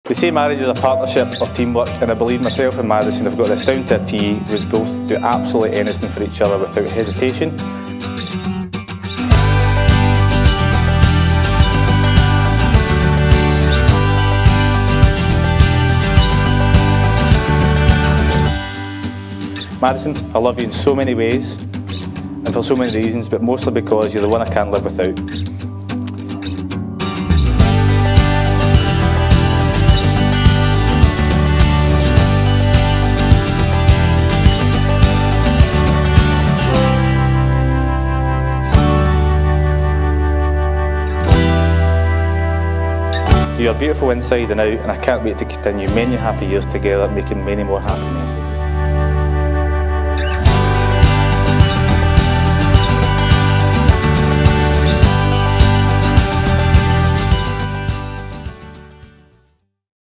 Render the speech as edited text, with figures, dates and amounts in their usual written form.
They say marriage is a partnership of teamwork, and I believe myself and Madison have got this down to a T. We both do absolutely anything for each other without hesitation. Madison, I love you in so many ways and for so many reasons, but mostly because you're the one I can't live without. You're beautiful inside and out, and I can't wait to continue many happy years together, making many more happy men.